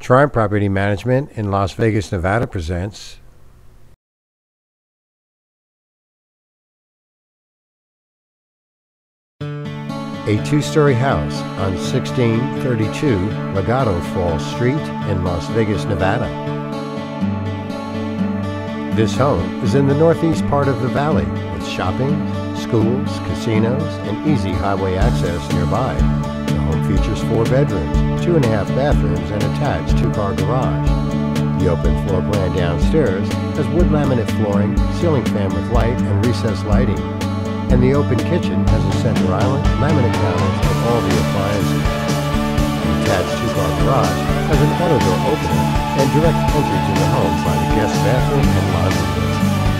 Triumph Property Management in Las Vegas, Nevada presents a two-story house on 1632 Legato Falls Street in Las Vegas, Nevada. This home is in the northeast part of the valley with shopping, schools, casinos, and easy highway access nearby. The home features 4 bedrooms, 2.5 bathrooms, and attached 2-car garage. The open floor plan downstairs has wood laminate flooring, ceiling fan with light, and recessed lighting. And the open kitchen has a center island, laminate panels, and all the appliances. The attached 2-car garage has an auto door opener and direct entry to the home by the guest bathroom and laundry room.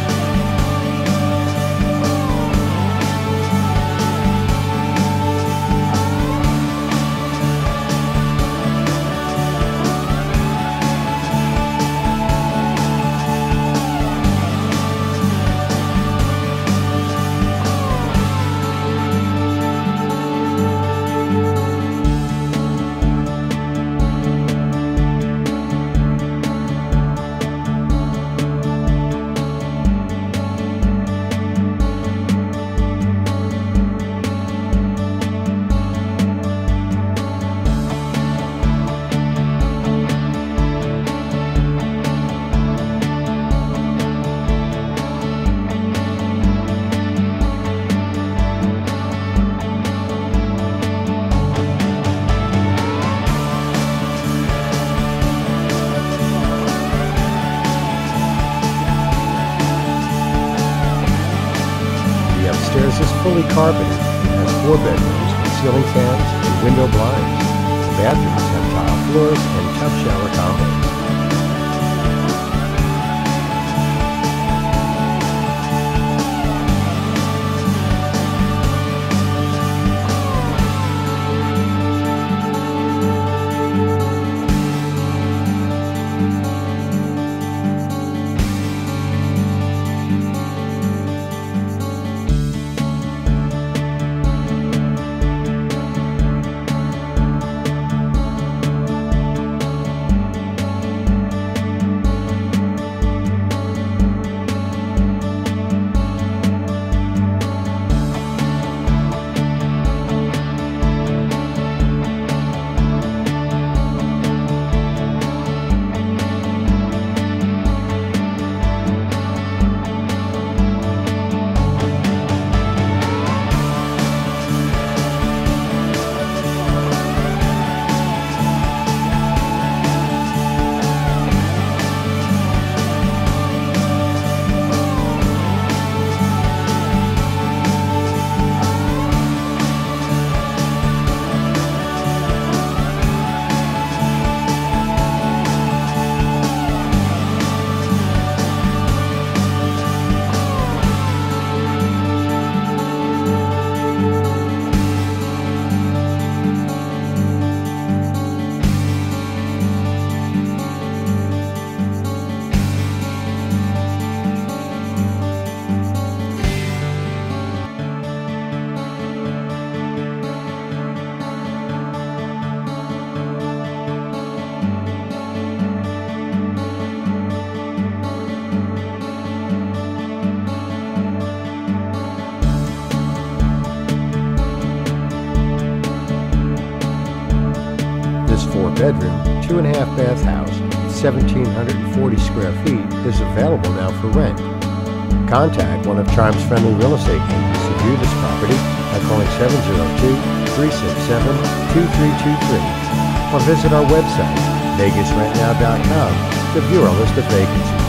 Upstairs is fully carpeted and has 4 bedrooms with ceiling fans and window blinds. The bathrooms have tile floors and tub shower combos. This 4-bedroom, 2.5 bath house, 1,740 square feet is available now for rent. Contact one of Triumph's friendly real estate agents to view this property by calling 702-367-2323 or visit our website, vegasrentnow.com, to view our list of vacancies.